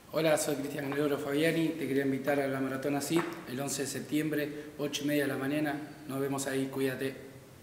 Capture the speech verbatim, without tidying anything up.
Hola, soy Cristian Gregorio Fabiani, te quería invitar a la Maratón ASIT el once de septiembre, ocho y media de la mañana. Nos vemos ahí, cuídate.